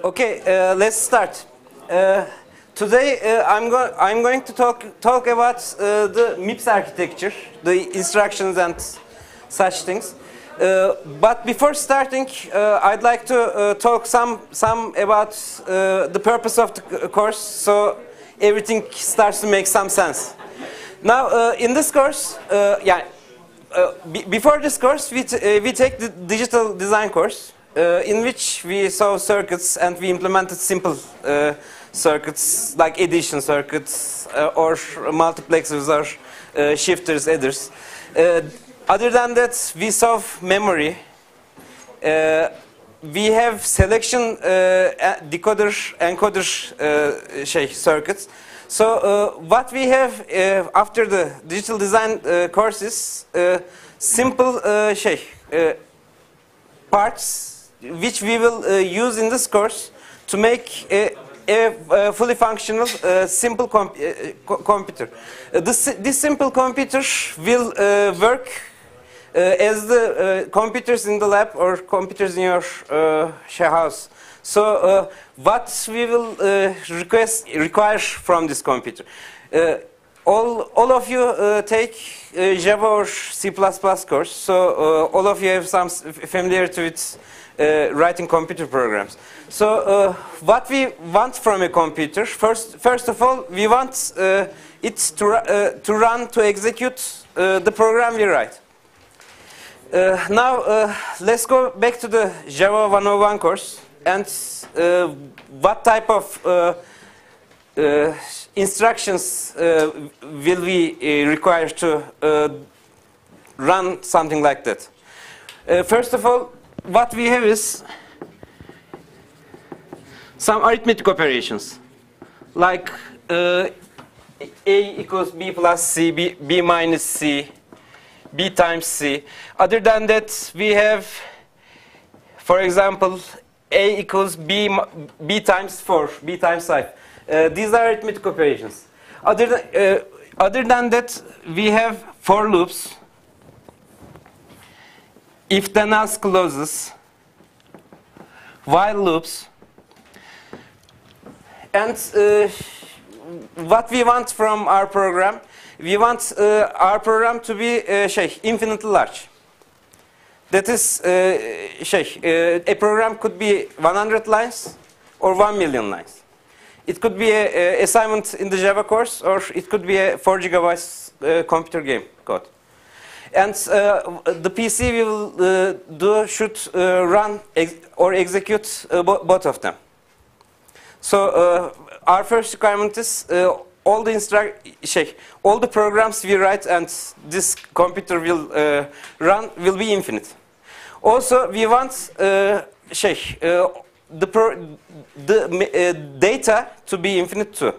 Okay, let's start. Today I'm going to talk about the MIPS architecture, the instructions and such things. But before starting, I'd like to talk some about the purpose of the course, so everything starts to make some sense. Now, in this course, before this course, we take the digital design course, in which we saw circuits and we implemented simple circuits like addition circuits or multiplexers or shifters, adders. Other than that, we saw memory. We have selection decoder, encoder circuits. So what we have after the digital design courses, simple parts which we will use in this course to make a fully functional simple computer. This simple computer will work as the computers in the lab or computers in your house. So what we will require from this computer? All of you take Java or C++ course, so all of you have some familiarity with writing computer programs. So what we want from a computer, first of all, we want it to execute the program we write. Now let's go back to the Java 101 course and what type of instructions will we require to run something like that. First of all, what we have is some arithmetic operations like A equals B plus C, B minus C, B times C. Other than that, we have, for example, A equals B times 4, B times 5. These are arithmetic operations. Other than that, we have for loops, if then else clauses, while loops, and what we want from our program, we want our program to be infinitely large. That is, a program could be 100 lines or 1 million lines. It could be an assignment in the Java course, or it could be a 4 GB computer game code. And the PC we will do should run or execute both of them. So our first requirement is all the programs we write and this computer will run will be infinite. Also, we want the data to be infinite too.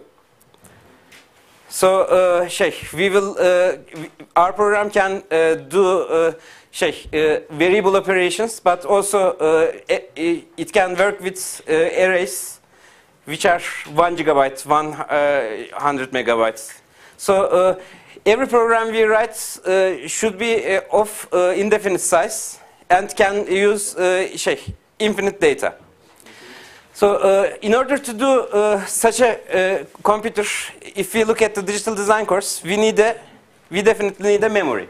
So we will our program can do variable operations, but also it can work with arrays which are 1 GB, 100 megabytes. So every program we write should be of indefinite size and can use infinite data. So in order to do such a computer, if we look at the digital design course, we definitely need a memory.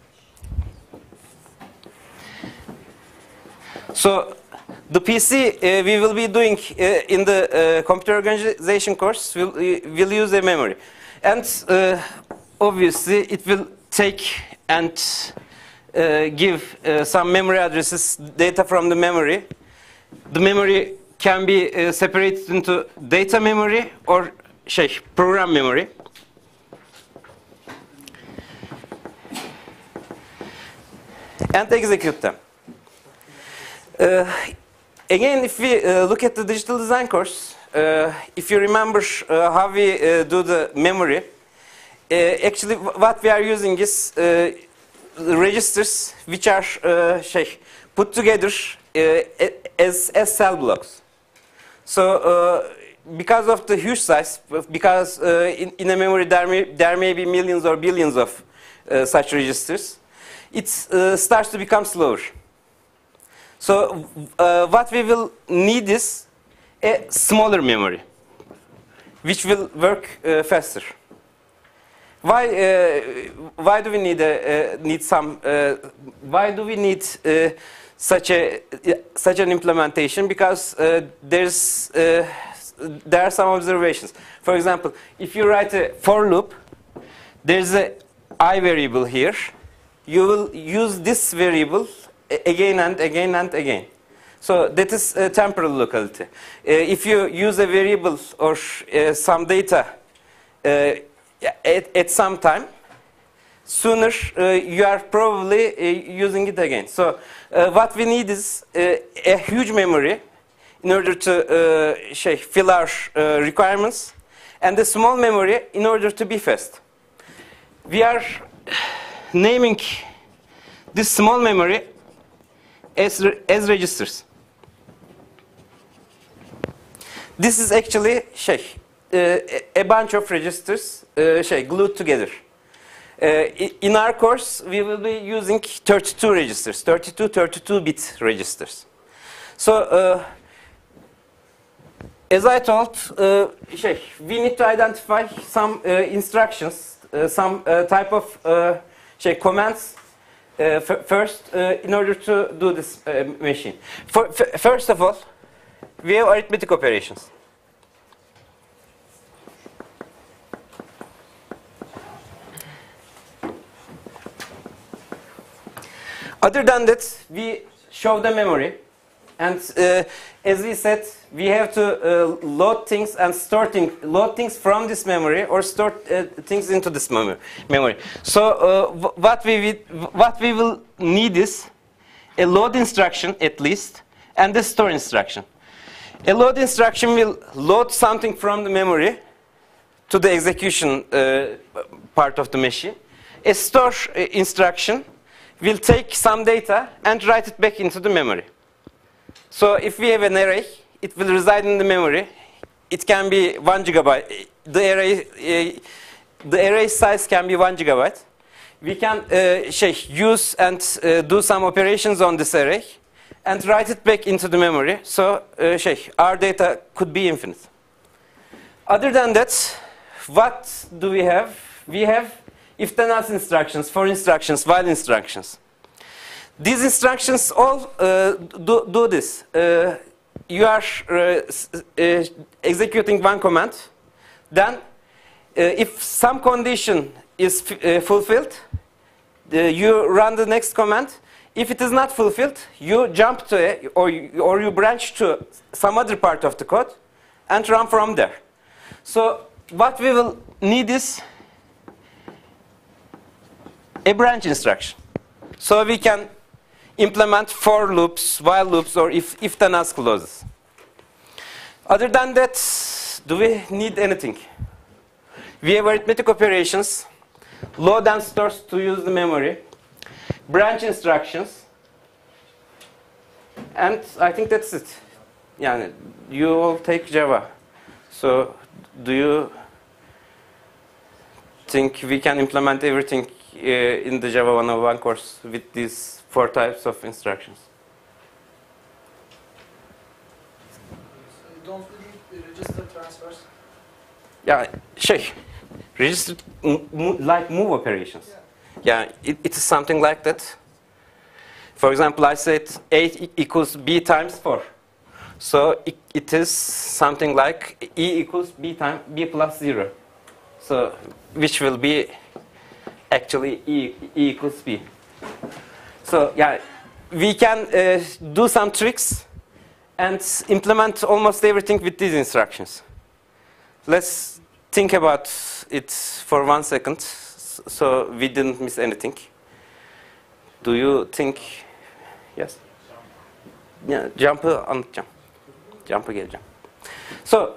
So the PC we will be doing in the computer organization course will use a memory, and obviously it will take and give some memory addresses, data from the memory. The memory can be separated into data memory or program memory. And execute them. Again, if we look at the digital design course, if you remember how we do the memory, actually what we are using is registers which are put together as cell blocks. So because of the huge size, because in a memory there may be millions or billions of such registers, it starts to become slower. So what we will need is a smaller memory, which will work faster. Why do we need such an implementation? Because there are some observations. For example, if you write a for loop, there's a I variable here. You will use this variable again and again and again. So that is temporal locality. If you use a variable or some data at some time, sooner you are probably using it again. So what we need is a huge memory in order to fill our requirements, and a small memory in order to be fast. We are naming this small memory as registers. This is actually a bunch of registers glued together. In our course, we will be using 32 registers, 32-bit registers. So, as I told, we need to identify some instructions, some type of commands first in order to do this machine. First of all, we have arithmetic operations. Other than that, we show the memory, and as we said, we have to load things and load things from this memory or store things into this memory. So what we will need is a load instruction at least, and a store instruction. A load instruction will load something from the memory to the execution part of the machine. A store instruction will take some data and write it back into the memory. So if we have an array, it will reside in the memory. It can be 1 gigabyte. The array size can be 1 gigabyte. We can use and do some operations on this array and write it back into the memory. So our data could be infinite. Other than that, what do we have? We have if then else instructions, for instructions, while instructions. These instructions all do this. You are executing one command. Then, if some condition is fulfilled, you run the next command. If it is not fulfilled, you jump to or you branch to some other part of the code and run from there. So what we will need is a branch instruction. So we can implement for loops, while loops, or if then else clauses. Other than that, do we need anything? We have arithmetic operations, load and stores to use the memory, branch instructions, and I think that's it. Yani, you all take Java. So do you think we can implement everything in the Java 101 course with these 4 types of instructions? Don't we need register transfers? Yeah, register like move operations. Yeah, it is something like that. For example, I said A equals B times 4. So it is something like E equals B times B plus 0. So which will be actually E equals B. So yeah, we can do some tricks and implement almost everything with these instructions. Let's think about it for 1 second, so we didn't miss anything. Do you think? Yes? Yeah, jump'ı anlatacağım. Jump'a geleceğim. So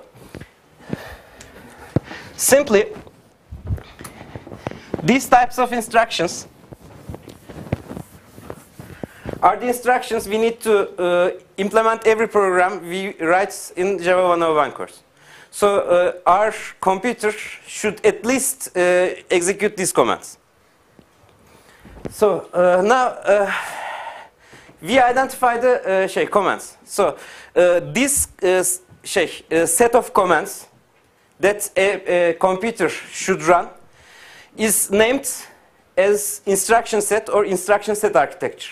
simply, these types of instructions are the instructions we need to implement every program we write in Java 101 course. So our computer should at least execute these commands. So now we identify the commands. So these set of commands that a computer should run is named as instruction set or instruction set architecture.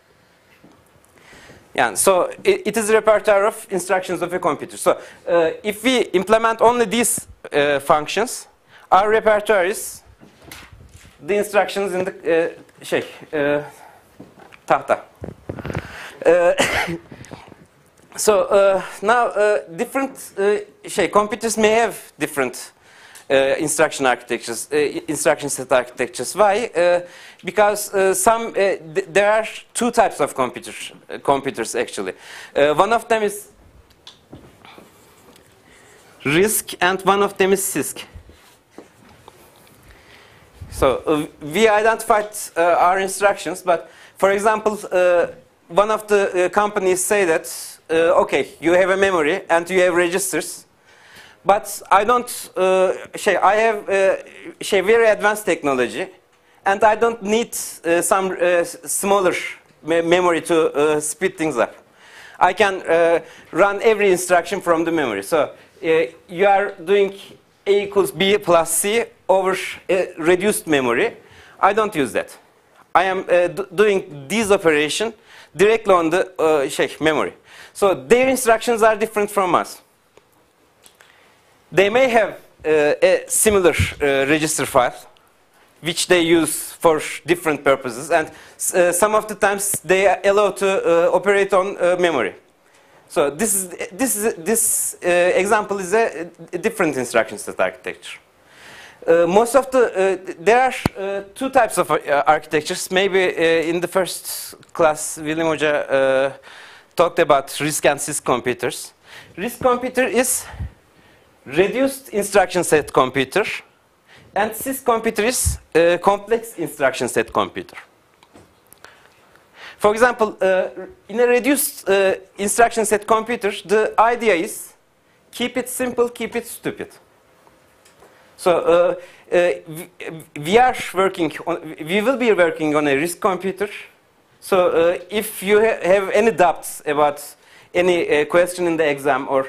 Yeah, so it is a repertoire of instructions of a computer. So if we implement only these functions, our repertoire is the instructions in the tahta. So now different computers may have different instruction architectures, instruction set architectures. Why? Because there are two types of computers actually. One of them is RISC and one of them is CISC. So we identified our instructions, but for example, one of the companies say that okay, you have a memory and you have registers, but I don't. I have very advanced technology, and I don't need some smaller memory to speed things up. I can run every instruction from the memory. So you are doing A equals B plus C over reduced memory. I don't use that. I am doing this operation directly on the memory. So their instructions are different from us. They may have a similar register file, which they use for different purposes, and some of the times they are allowed to operate on memory. So this example is a different instruction set architecture. Most of there are two types of architectures. Maybe in the first class, William Hoca talked about RISC and CISC computers. RISC computer is reduced instruction set computer, and CISC computer is complex instruction set computer. For example, in a reduced instruction set computer, the idea is keep it simple, keep it stupid. So we will be working on a RISC computer. So if you have any doubts about any question in the exam, or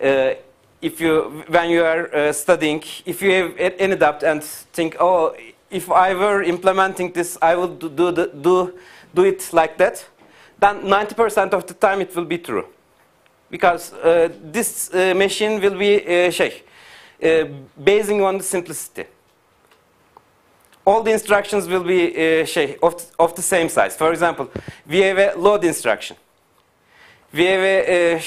when you are studying, if you have any doubt and think, oh, if I were implementing this, I would do it like that, then 90% of the time it will be true, because this machine will be basing on the simplicity. All the instructions will be of the same size. For example, we have a load instruction. We have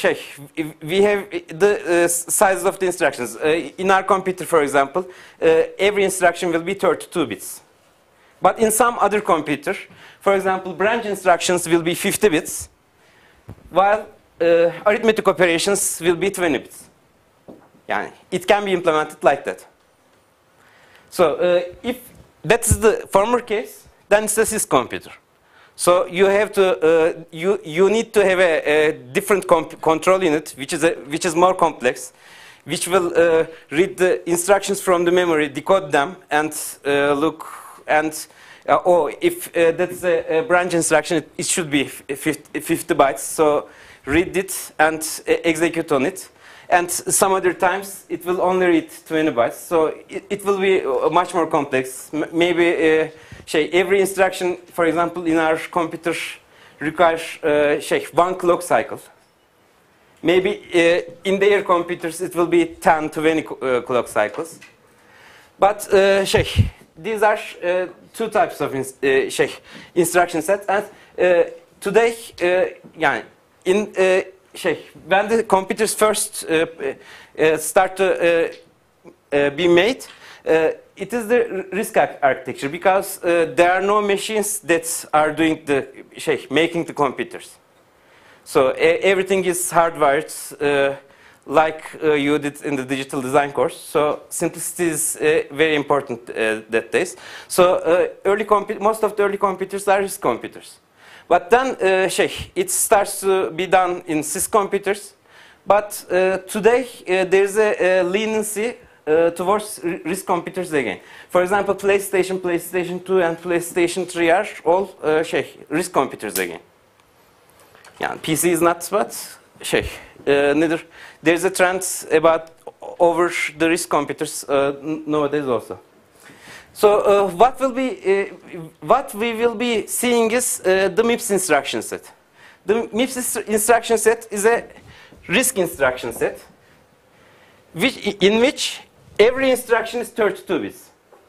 the size of the instructions. In our computer, for example, every instruction will be 32 bits. But in some other computer, for example, branch instructions will be 50 bits, while arithmetic operations will be 20 bits. Yani, it can be implemented like that. So if that is the former case, then it's a CISC computer. So you have to you need to have a different control unit, which is more complex, which will read the instructions from the memory, decode them, and look and if that's a branch instruction, it should be 50 bytes. So read it and execute on it. And some other times it will only read 20 bytes. So it will be much more complex. Maybe every instruction, for example, in our computer requires one clock cycle. Maybe in their computers it will be 10 to 20 clock cycles. But these are two types of instruction sets. And today, when the computers first start to be made, it is the RISC architecture, because there are no machines that are doing making the computers. So everything is hardwired, like you did in the digital design course. So simplicity is very important that days. So most of the early computers are RISC computers. But then it starts to be done in CISC computers. But today there is a leniency towards RISC computers again. For example, PlayStation 2 and PlayStation 3 are all RISC computers again. Yani PC is not, but neither There's a trend about over the RISC computers nowadays also. So what we will be seeing is the MIPS instruction set. The MIPS instruction set is a RISC instruction set, in which every instruction is 32 bits.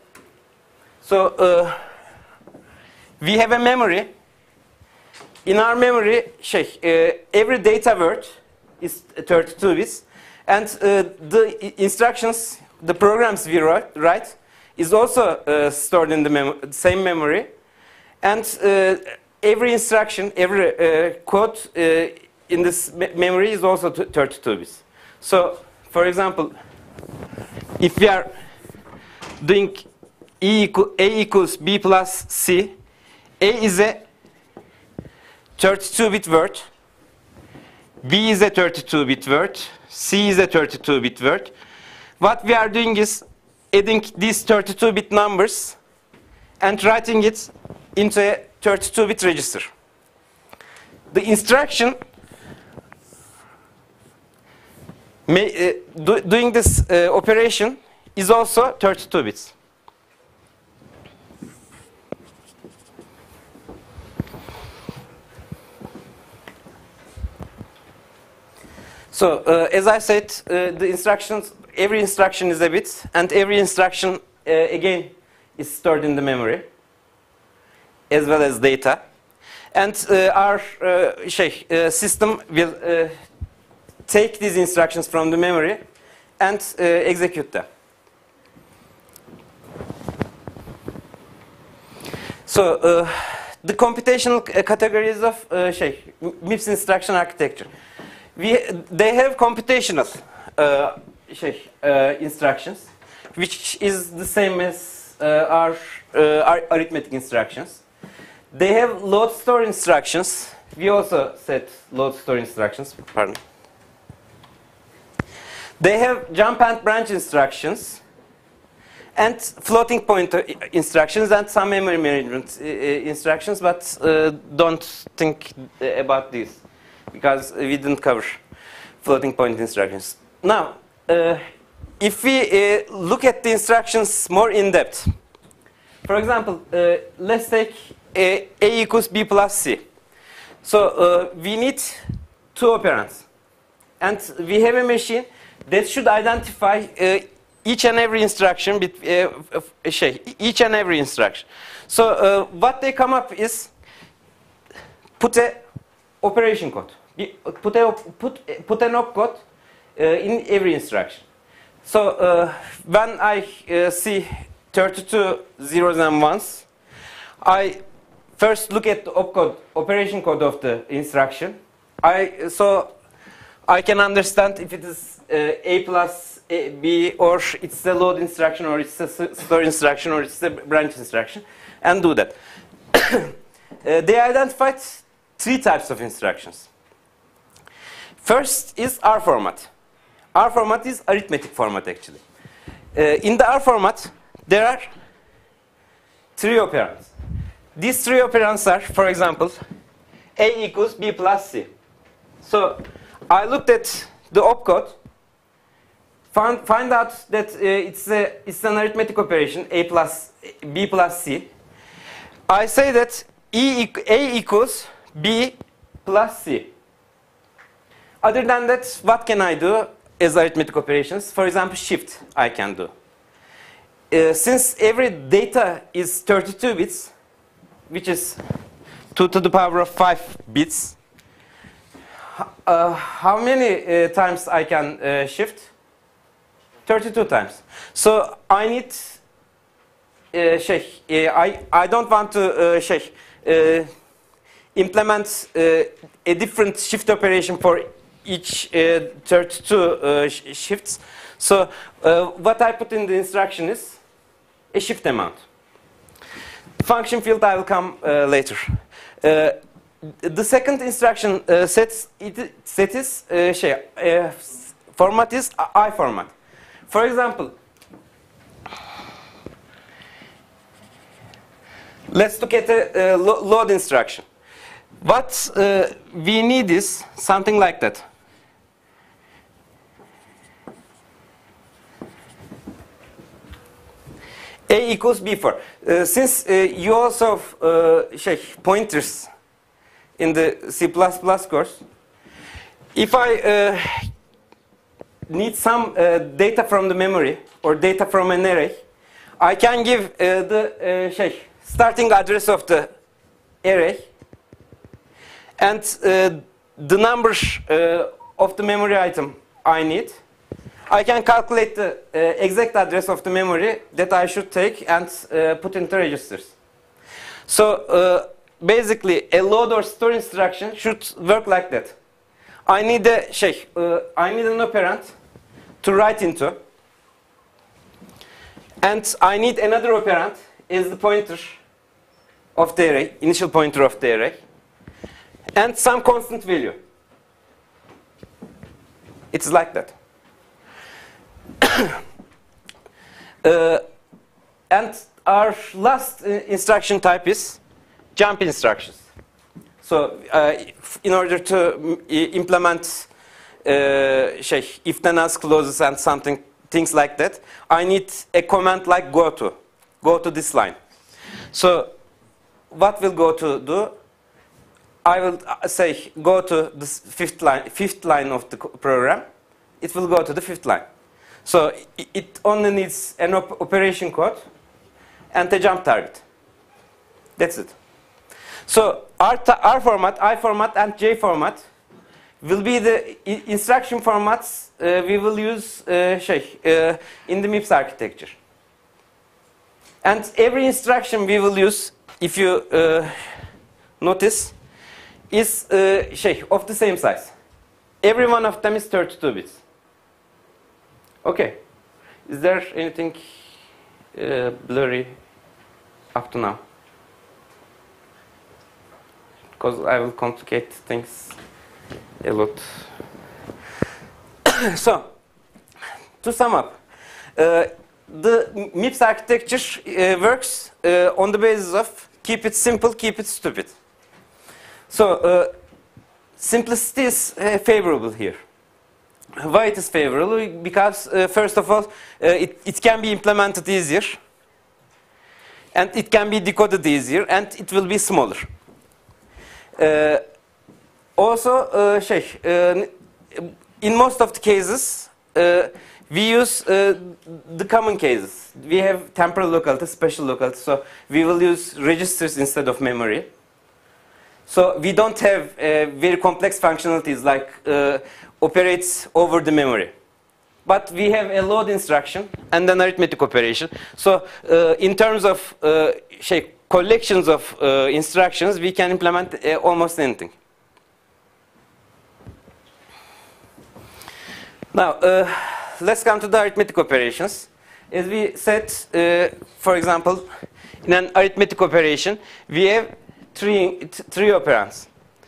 So we have a memory. In our memory, every data word is 32 bits, and the instructions, the programs we write, is also stored in the same memory, and every instruction, every code in this memory is also 32 bits. So, for example, if we are doing A equals B plus C, A is a 32-bit word, B is a 32-bit word, C is a 32-bit word. What we are doing is adding these 32-bit numbers and writing it into a 32-bit register. The instruction doing this operation is also 32 bits. So, as I said, the instructions, every instruction is a bit, and every instruction, again, is stored in the memory, as well as data. And our system will take these instructions from the memory and execute them. So, the computational categories of MIPS instruction architecture. They have computational instructions, which is the same as our arithmetic instructions. They have load store instructions. We also said load store instructions. Pardon. They have jump and branch instructions, and floating point instructions, and some memory management instructions. But don't think about these, because we didn't cover floating point instructions. Now, if we look at the instructions more in depth, for example, let's take A equals B plus C. So we need two operands, and we have a machine that should identify each and every instruction, each and every instruction. So what they come up is put a operation code. Put an opcode in every instruction. So when I see 32 zeros and ones, I first look at the opcode, operation code of the instruction. So I can understand if it is A plus B, or it's a load instruction, or it's a store instruction, or it's a branch instruction, and do that. They identified three types of instructions. First is R format. R format is arithmetic format, actually. In the R format, there are three operands. These three operands are, for example, A equals B plus C. So I looked at the opcode, find out that it's an arithmetic operation, A plus B plus C. I say that A equals B plus C. Other than that, what can I do as arithmetic operations? For example, shift I can do. Since every data is 32 bits, which is 2 to the power of 5 bits, how many times I can shift? 32 times. So I need I don't want to implement a different shift operation for each 32 shifts. So what I put in the instruction is a shift amount. Function field I will come later. The second instruction set is format is I format. For example, let's look at a load instruction. What we need is something like that. A equals B4. Since you also have pointers in the C++ course, if I need some data from the memory or data from an array, I can give the starting address of the array and the numbers of the memory item I need. I can calculate the exact address of the memory that I should take and put into registers. So basically, a load or store instruction should work like that. I need an operand to write into, and I need another operand as the pointer of the array, initial pointer of the array, and some constant value. It's like that. And our last instruction type is jump instructions. So in order to implement if-then else clauses and things like that, I need a command like go to this line. So what will go to do? I will say go to the fifth line of the program. It will go to the fifth line. So it only needs an operation code and a jump target. That's it. So R format, I format, and J format will be the instruction formats we will use in the MIPS architecture. And every instruction we will use, if you notice, is of the same size. Every one of them is 32 bits. Okay. Is there anything blurry up to now? Because I will complicate things a lot. So, to sum up, the MIPS architecture works on the basis of keep it simple, keep it stupid. So, simplicity is favorable here. Why it is favorable? Because first of all, it can be implemented easier, and it can be decoded easier, and it will be smaller. Also, in most of the cases, we use the common cases. We have temporal locality, special locality, so we will use registers instead of memory. So we don't have very complex functionalities like operates over the memory. But we have a load instruction and an arithmetic operation. So in terms of collections of instructions, we can implement almost anything. Now, let's come to the arithmetic operations. As we said, for example, in an arithmetic operation, we have three operands,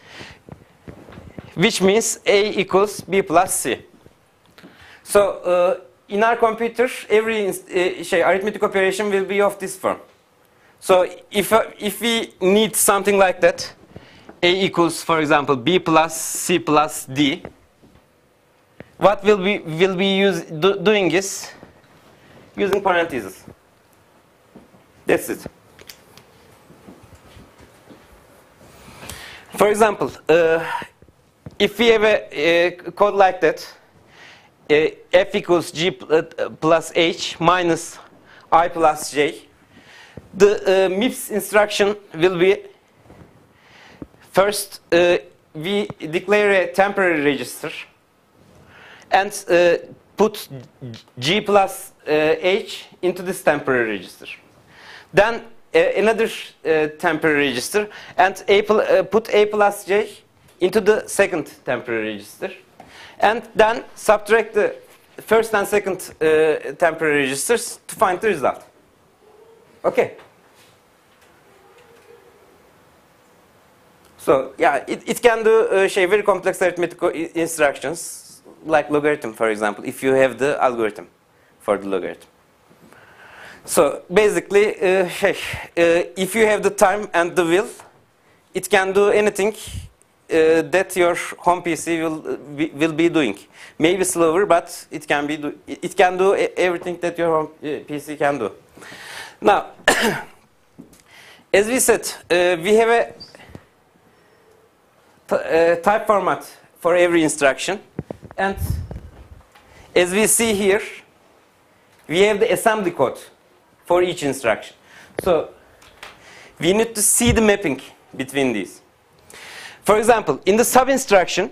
which means A equals B plus C. So in our computer, every arithmetic operation will be of this form. So if we need something like that, A equals, for example, B plus C plus D, what will we doing is using parentheses. That's it. For example, if we have a code like that, f equals g plus h minus I plus j, the MIPS instruction will be first we declare a temporary register and put g plus h into this temporary register. Then another temporary register and put a plus j into the second temporary register. And then subtract the first and second temporary registers to find the result. Okay. So yeah, it can do very complex arithmetic instructions like logarithm, for example, if you have the algorithm for the logarithm. So basically, if you have the time and the will, it can do anything that your home PC will be doing. Maybe slower, but it can do everything that your home PC can do. Now, as we said, we have a type format for every instruction, and as we see here, we have the assembly code for each instruction. So we need to see the mapping between these. For example, in the sub instruction,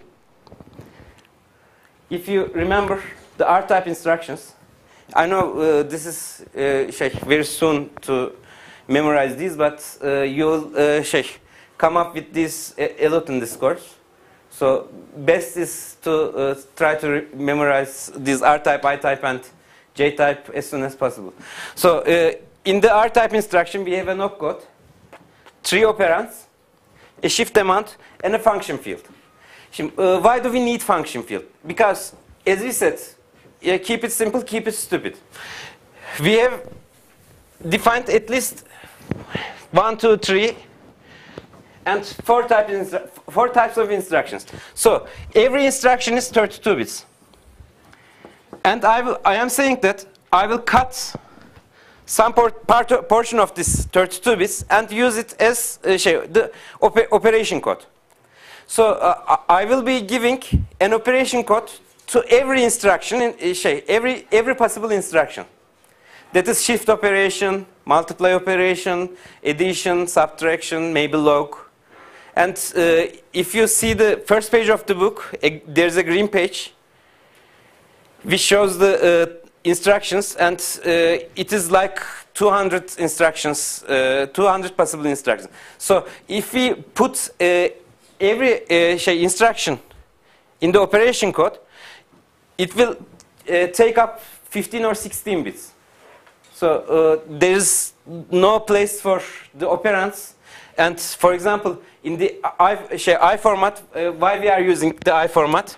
if you remember the R-type instructions, I know this is very soon to memorize these, but you'll come up with this a lot in this course. So best is to try to memorize these R-type, I-type, and J-type as soon as possible. So in the R-type instruction, we have an opcode, 3 operands, a shift amount, and a function field. Why do we need function field? Because, as we said, keep it simple, keep it stupid. We have defined at least 1, 2, 3, and 4 types of instructions. So every instruction is 32 bits. And I am saying that I will cut some portion of this 32 bits and use it as the operation code. So I will be giving an operation code to every instruction, every possible instruction. That is shift operation, multiply operation, addition, subtraction, maybe log. And if you see the first page of the book, there's a green page which shows the instructions, and it is like 200 instructions, 200 possible instructions. So if we put every instruction in the operation code, it will take up 15 or 16 bits. So there is no place for the operands. And for example, in the I format, why we are using the I format?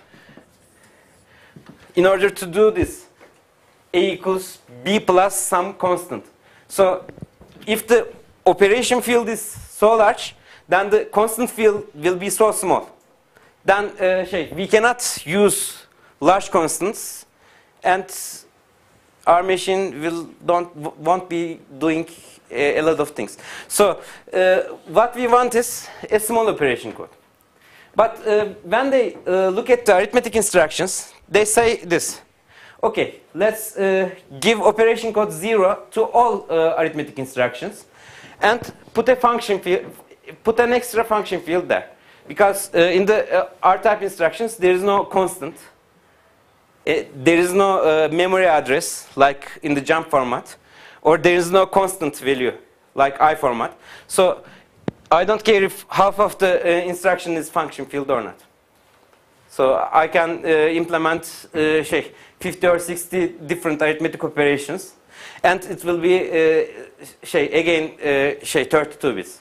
In order to do this, A equals B plus some constant. So if the operation field is so large, then the constant field will be so small. Then we cannot use large constants, and our machine won't be doing a lot of things. So what we want is a small operation code. But when they look at the arithmetic instructions, they say this. Okay, let's give operation code 0 to all arithmetic instructions, and put a function field, put an extra function field there, because in the R-type instructions there is no constant, there is no memory address like in the jump format, or there is no constant value like I format. So I don't care if half of the instruction is function field or not. So I can implement 50 or 60 different arithmetic operations, and it will be again 32 bits.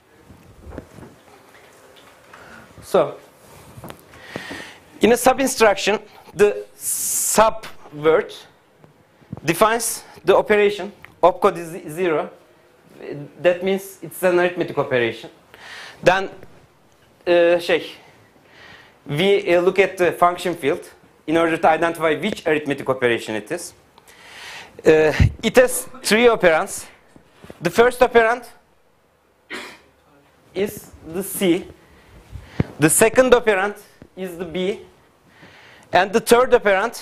So in a sub instruction, the sub word defines the operation. Opcode is 0. That means it's an arithmetic operation. Then we look at the function field in order to identify which arithmetic operation it is. It has 3 operands. The first operand is the C. The second operand is the B. And the third operand,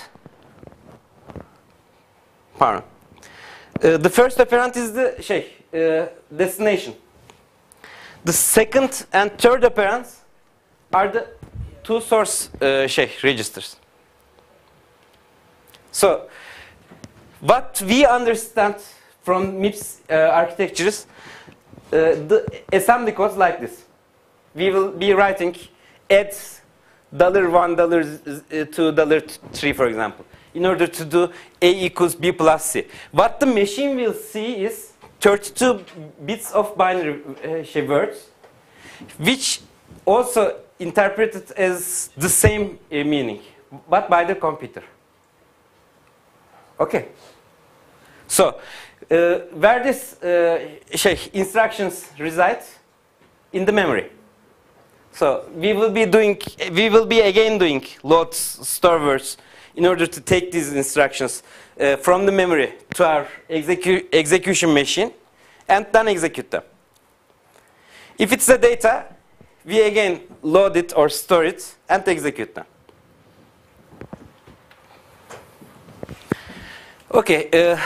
pardon. The first operand is the destination. The second and third operands are the 2 source registers. So what we understand from MIPS architecture is the assembly codes like this. We will be writing add $1, $2, $3, for example, in order to do A equals B plus C. What the machine will see is 32 bits of binary words, which also interpreted as the same meaning, but by the computer. Okay. So where this instructions reside? In the memory. So we will be again doing loads, store words in order to take these instructions from the memory to our execution machine and then execute them. If it's the data, we again load it or store it and execute them. Okay,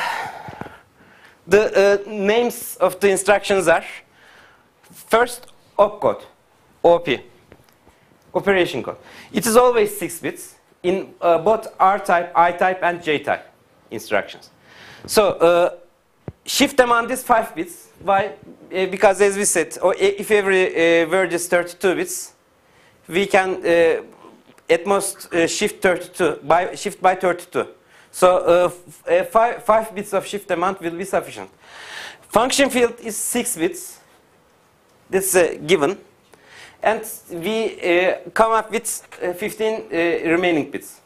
the names of the instructions are first opcode, OP, operation code. It is always 6 bits in both R-type, I-type, and J-type instructions. So shift amount is 5 bits. Why? Because as we said, if every word is 32 bits, we can at most shift by 32. So 5 bits of shift amount will be sufficient. Function field is 6 bits. This is given. And we come up with 15 remaining bits.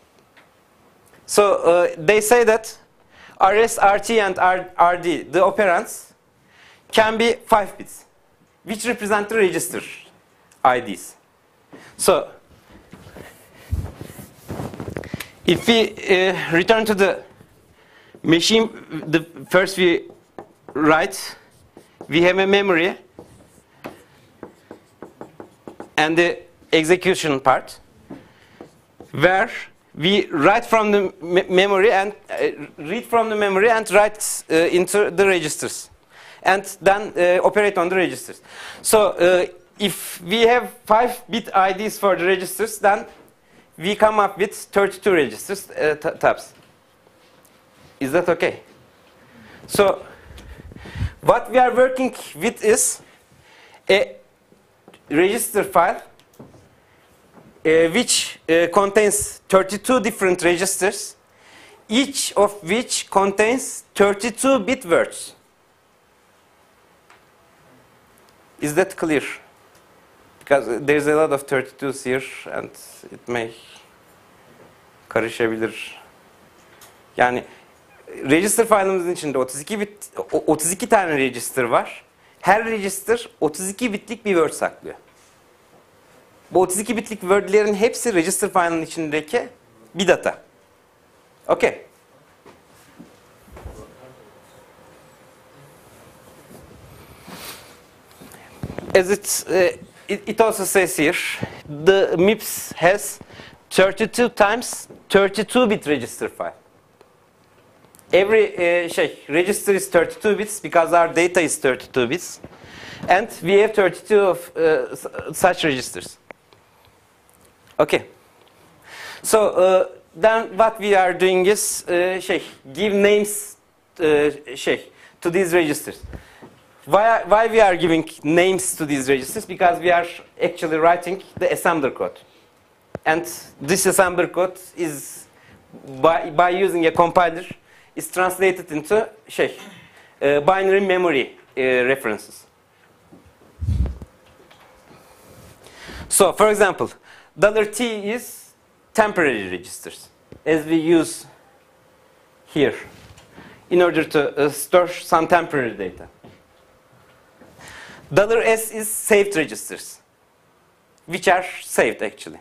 So they say that RS, RT, and RD, the operands, can be 5 bits, which represent the register IDs. So if we return to the machine, first we write, we have a memory and the execution part, where we write from the memory and read from the memory and write into the registers, and then operate on the registers. So if we have 5-bit IDs for the registers, then we come up with 32 registers tabs. Is that okay? So what we are working with is a register file which contains 32 different registers, each of which contains 32-bit words. Is that clear? Because there's a lot of 32s here and it may karışabilir. Yani register file'ımızın içinde 32 tane register var. Her register 32 bitlik bir word saklıyor. Bu 32 bitlik word'lerin hepsi register file'ın içindeki bir data. Okay. As it also says here, the MIPS has 32 times 32-bit register file. Every register is 32 bits because our data is 32 bits. And we have 32 of such registers. Okay. So then what we are doing is give names to these registers. Why we are giving names to these registers? Because we are actually writing the assembler code. And this assembler code is, by using a compiler, is translated into binary memory references. So, for example, $T is temporary registers, as we use here, in order to store some temporary data. $S is saved registers, which are saved actually.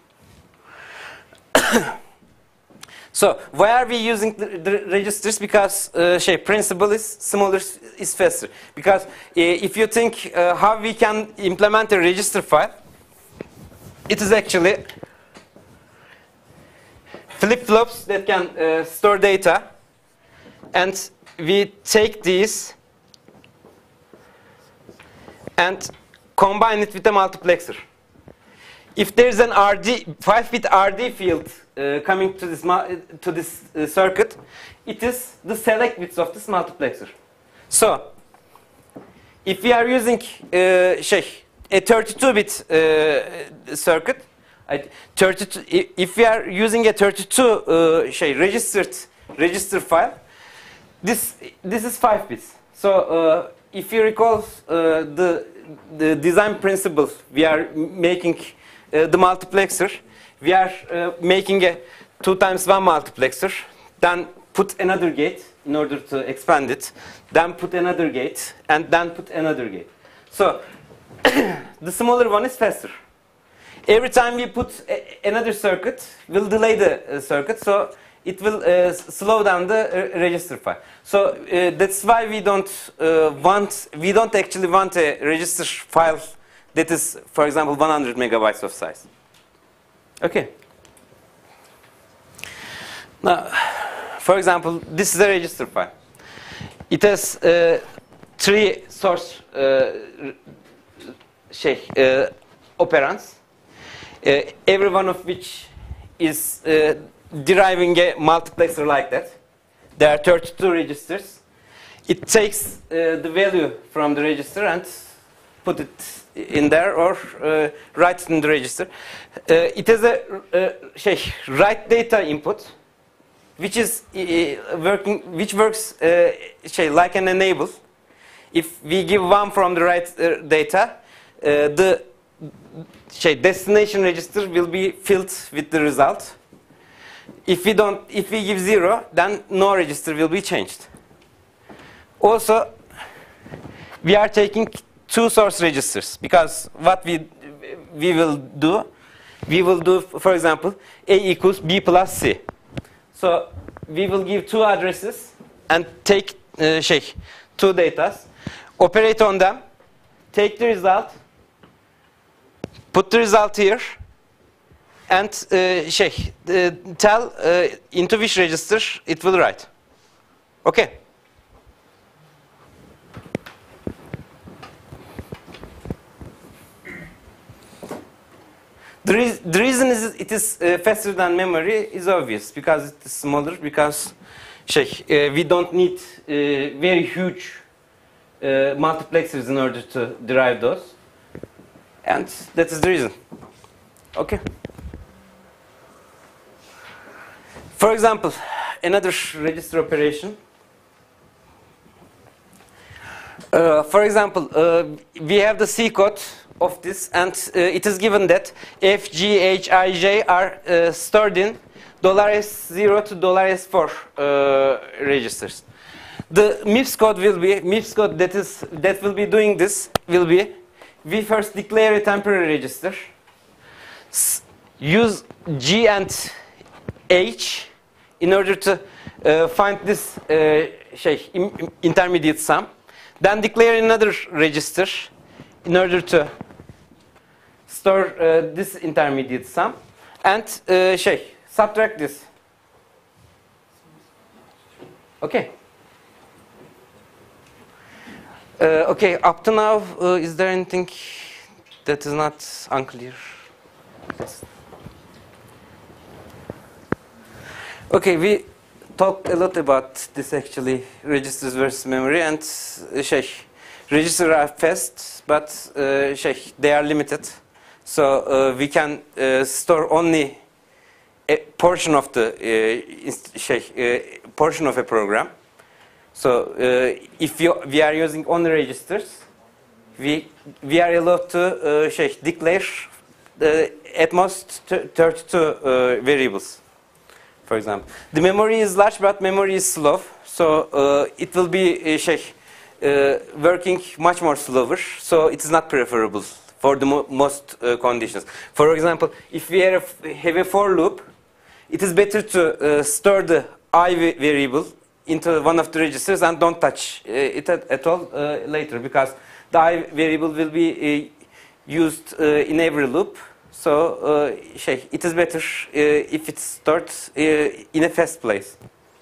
So why are we using the registers? Because principle is smaller is faster. Because if you think how we can implement a register file, it is actually flip-flops that can store data, and we take these and combine it with a multiplexer. If there is an 5-bit RD field coming to this circuit, it is the select bits of this multiplexer. So, if we are using a 32-bit circuit, if we are using a 32 register file, this is 5 bits. So, if you recall the design principle, we are making the multiplexer. We are making a 2 times 1 multiplexer, then put another gate in order to expand it, then put another gate, and then put another gate. So the smaller one is faster. every time we put another circuit, we'll delay the circuit, so it will slow down the register file. So that's why we don't actually want a register file that is, for example, 100 megabytes of size. Okay. Now, for example, this is a register file. It has 3 source operands, every one of which is deriving a multiplexer like that. There are 32 registers. It takes the value from the register and put it in there or write it in the register. It has a write data input, which is which works like an enable. If we give 1 from the write data, the destination register will be filled with the result. If we give 0, then no register will be changed. Also, we are taking 2 source registers because what we will do, for example, A equals B plus C. So we will give 2 addresses and take 2 datas, operate on them, take the result, put the result here, and tell into which register it will write. Okay. The reason it is faster than memory is obvious, because it is smaller, because we don't need very huge multiplexers in order to derive those. And that is the reason. Okay. For example, another register operation. For example, we have the C code of this, and it is given that F, G, H, I, J are stored in $S0 to $S4 registers. The MIPS code will be that will be doing this will be, we first declare a temporary register, use G and H in order to find this intermediate sum, then declare another register in order to store this intermediate sum, and subtract this. Okay. Okay, up to now, is there anything that is not unclear? Yes. Okay, we talked a lot about this actually, registers versus memory, and registers are fast, but they are limited. So we can store only a portion of the portion of a program. So if we are using only registers, we are allowed to declare at most 32 variables. For example, the memory is large, but memory is slow, so it will be working much more slower. So it is not preferable for the most conditions. For example, if we have a for loop, it is better to store the I variable into one of the registers and don't touch it at all later, because the I variable will be used in every loop. So it is better if it's stored in a fast place.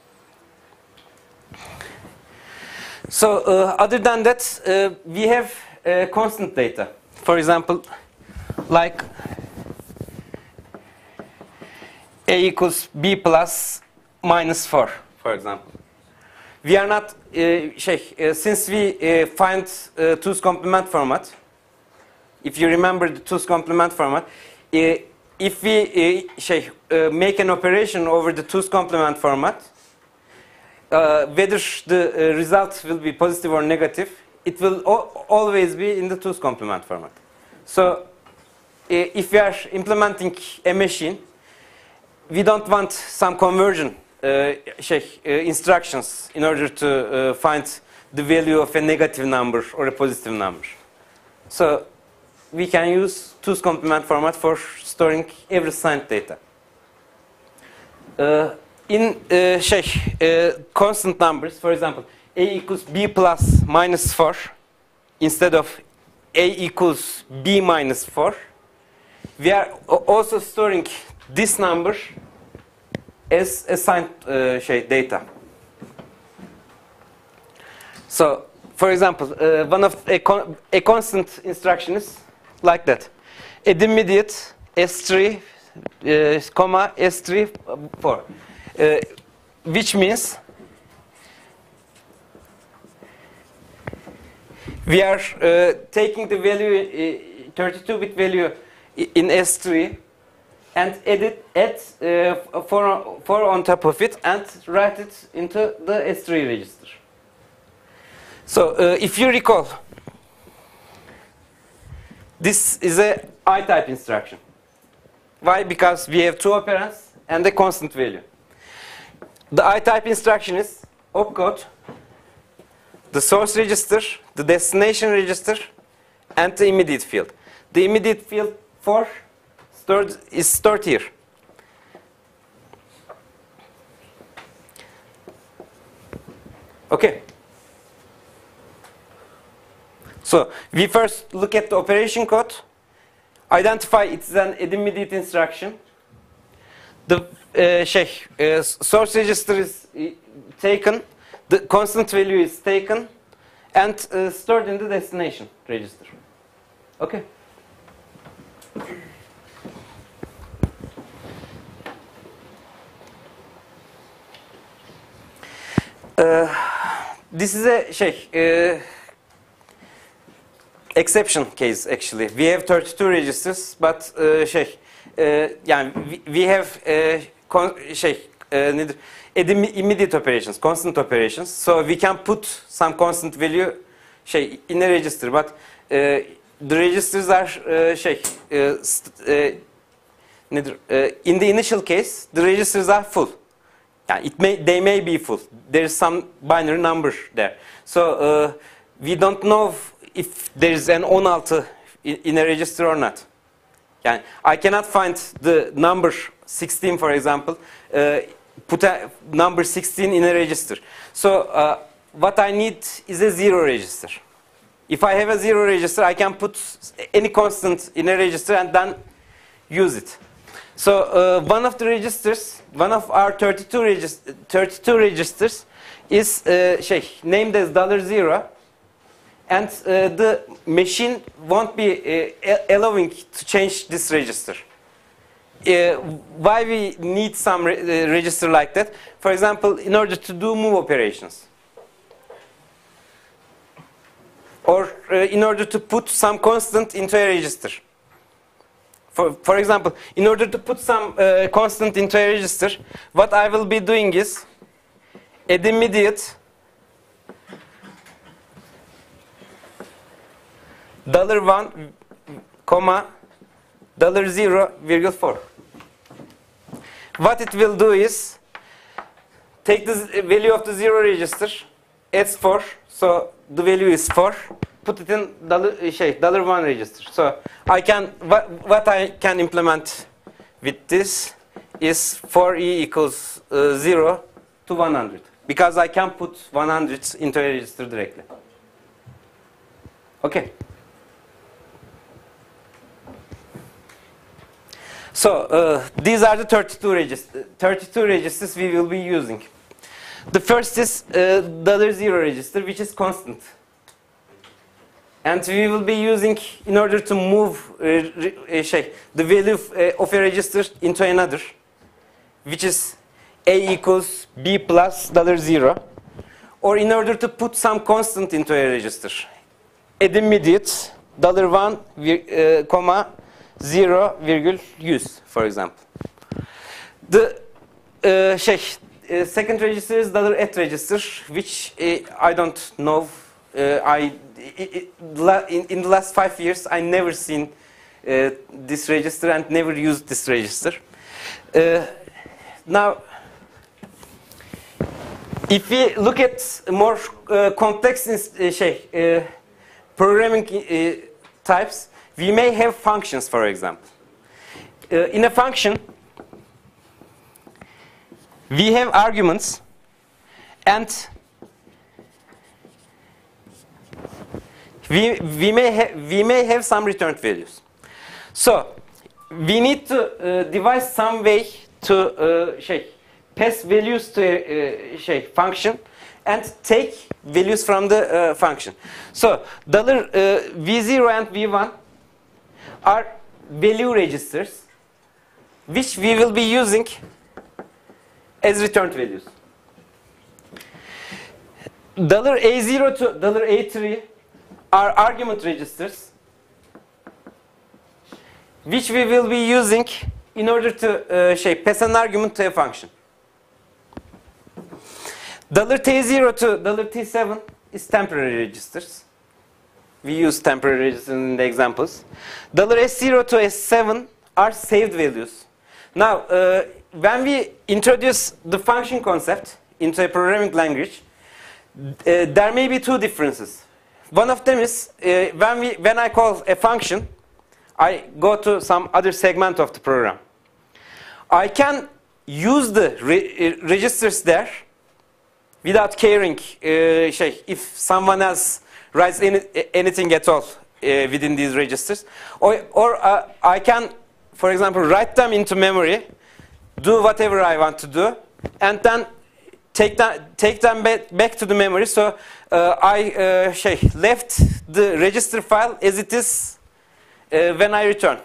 So other than that, we have constant data. For example, like A equals B plus minus 4, for example. We are not, since we find two's complement format, if you remember the two's complement format, if we make an operation over the two's complement format, whether the result will be positive or negative, it will always be in the two's complement format. So if we are implementing a machine, we don't want some conversion instructions in order to find the value of a negative number or a positive number. So we can use 2's complement format for storing every signed data. In constant numbers, for example, a equals b plus minus 4 instead of a equals b minus 4, we are also storing this number as assigned data. So, for example, one of a constant instruction is like that: add immediate S3, comma S3 4, which means we are taking the value 32-bit value in S3 and add 4 on top of it and write it into the S3 register. So if you recall, this is a I-type instruction. Why? Because we have 2 operands and a constant value. The I-type instruction is opcode, the source register, the destination register, and the immediate field. The immediate field 4 is stored here. Okay. So we first look at the operation code, identify it's an add immediate instruction. The source register is taken, the constant value is taken, and stored in the destination register. Okay. This is a exception case actually. We have 32 registers, but we have immediate operations, constant operations. So we can put some constant value in a register, but the registers are in the initial case, the registers are full. They may be full. There is some binary number there. So we don't know if there is an 16 in a register or not. I cannot find the number 16, for example, put a number 16 in a register. So what I need is a 0 register. If I have a 0 register, I can put any constant in a register and then use it. So one of the registers, one of our 32 registers is named as $0, and the machine won't be allowing to change this register. Why we need some register like that? For example, in order to do move operations, or in order to put some constant into a register. For example, in order to put some constant into a register, what I will be doing is add immediate $1, comma $0,4. What it will do is take the value of the 0 register, adds 4, so the value is 4. Put it in $1 register. So I can what I can implement with this is 4e equals 0 to 100, because I can put 100 into a register directly. Okay. So these are the 32 registers we will be using. The first is $0 register, which is constant. And we will be using, in order to move the value of a register into another, which is a equals b plus $0, or in order to put some constant into a register, add immediate $1, comma 0,use, for example. The second register is $at register, which I don't know. In the last 5 years, I never seen this register and never used this register. Now, if we look at more complex programming types, we may have functions, for example. In a function, we have arguments, and we may have some returned values. So we need to devise some way to pass values to a function and take values from the function. So $v0 and v1 are value registers which we will be using as returned values. $a0 to $a3 are argument registers which we will be using in order to pass an argument to a function. $t0 to $t7 is temporary registers. We use temporary registers in the examples. $s0 to s7 are saved values. Now, when we introduce the function concept into a programming language, there may be two differences. One of them is when I call a function, I go to some other segment of the program. I can use the registers there without caring if someone else writes anything at all within these registers. Or I can, for example, write them into memory, do whatever I want to do, and then take them back to the memory. So I left the register file as it is when I return.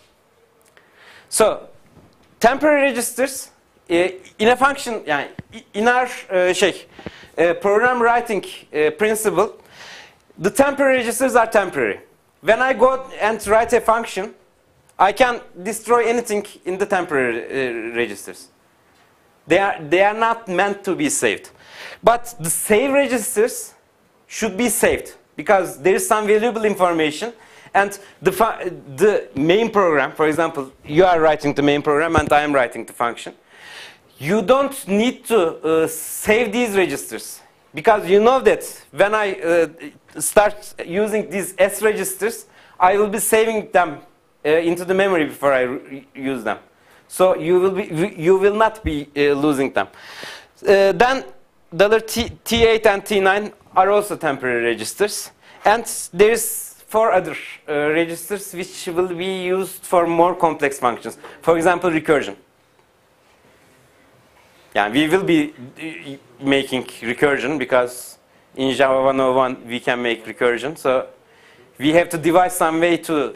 So temporary registers in a function, in our program writing principle, the temporary registers are temporary. When I go and write a function, I can destroy anything in the temporary registers. They are not meant to be saved. But the save registers should be saved because there is some valuable information, and the main program, for example, you are writing the main program and I am writing the function. You don't need to save these registers because you know that when I start using these S registers, I will be saving them into the memory before I use them. So you will not be losing them. Then $t8 and t9 are also temporary registers, and there is 4 other registers which will be used for more complex functions. For example, recursion. Yeah, we will be making recursion because in Java 101 we can make recursion. So we have to devise some way to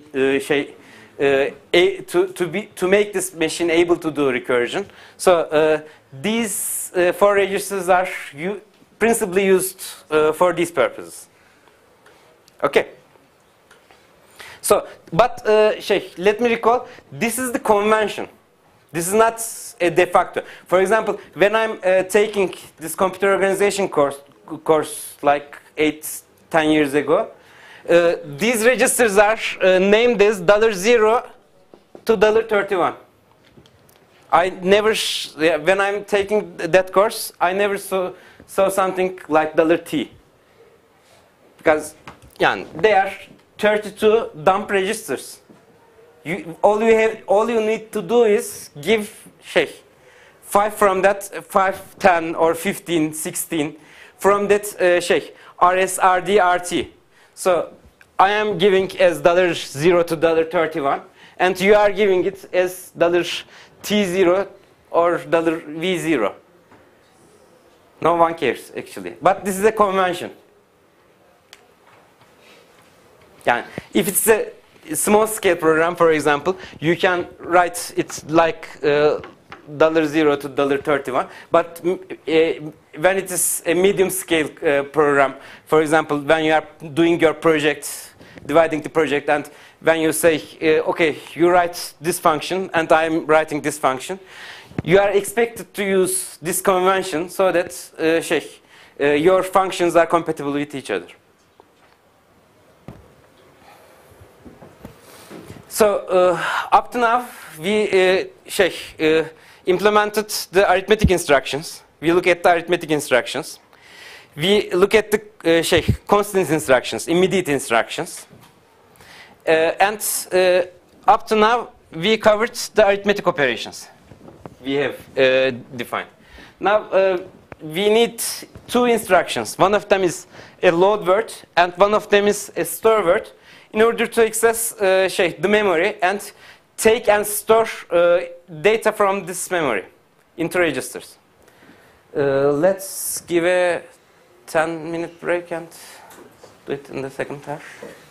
make this machine able to do recursion. So these 4 registers are principally used for these purposes. Okay. So, but let me recall, this is the convention. This is not a de facto. For example, when I'm taking this computer organization course like 8-10 years ago, these registers are named as $0 to $31. I never, when I'm taking that course, I never saw something like $t. Because they are 32 dump registers. All you need to do is give 5 from that, 5, 10, or 15, 16 from that RS, RD, RT. So I am giving as $0 to $31, and you are giving it as $t0 or $v0. No one cares actually, but this is a convention. If it's a small scale program, for example, you can write it like $0 to $31. But when it is a medium scale program, for example, when you are doing your project, dividing the project, and when you say, okay, you write this function and I'm writing this function, you are expected to use this convention so that your functions are compatible with each other. So up to now, we implemented the arithmetic instructions. We look at the arithmetic instructions. We look at the constant instructions, immediate instructions. And up to now, we covered the arithmetic operations we have defined. Now, we need two instructions. One of them is a load word, and one of them is a store word, in order to access the memory and take and store data from this memory into registers. Let's give a 10-minute break and do it in the second half.